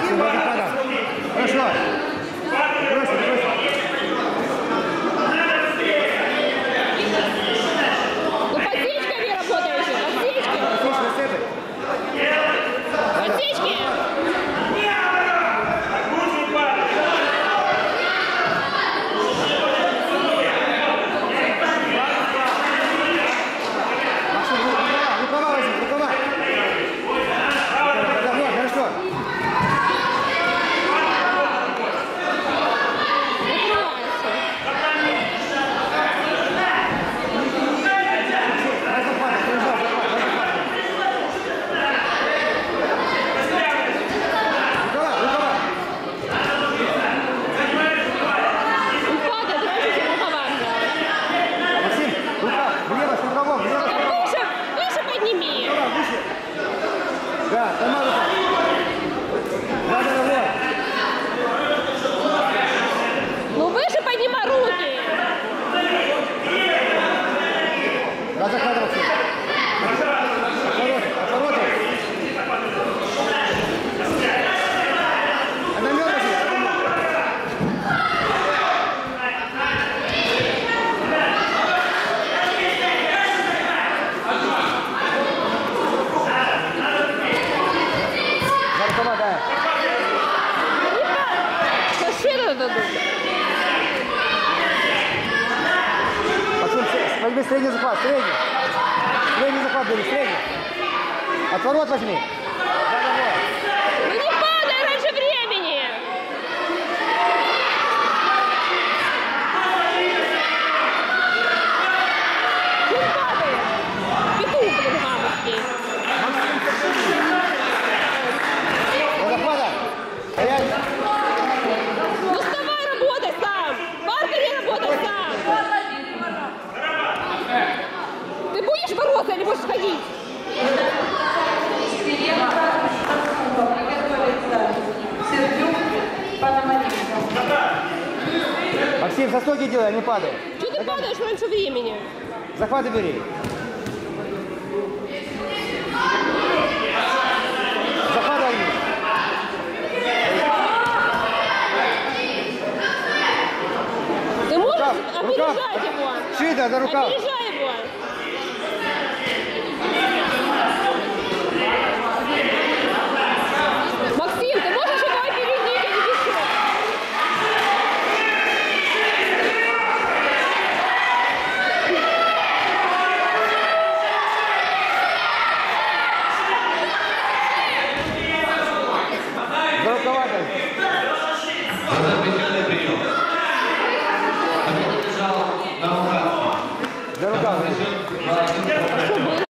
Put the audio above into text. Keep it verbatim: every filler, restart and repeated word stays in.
Хорошо. Бросим, бросим. Ну подсечками работаете, подсечки. Подсечки. Рукава возьми, рукава. Хорошо. Да, сама рука. Да, да, да, вот. Ну выше поднимай руки. Да, захватывай все. Отвороты, отвороты. Одномер возьми. Максим, возьми средний захват, средний. Средний захват бери, средний. Отворот возьми. Да, да, вот. Ну не падай раньше времени. Не падай. Петух, блин, мамочки. До захвата. Стоять. Ну вставай, работай сам. Парка не работай сам. Ты будешь бороться или будешь ходить? Максим, со стоки делай, не падай. Что ты падаешь раньше времени? Захваты бери. Захваты возьми. Ты можешь Рукав, опережать рукав. его? Шида, за рукав. Опережай его. Максим, ты можешь его опередить, а не бежать? За рукава.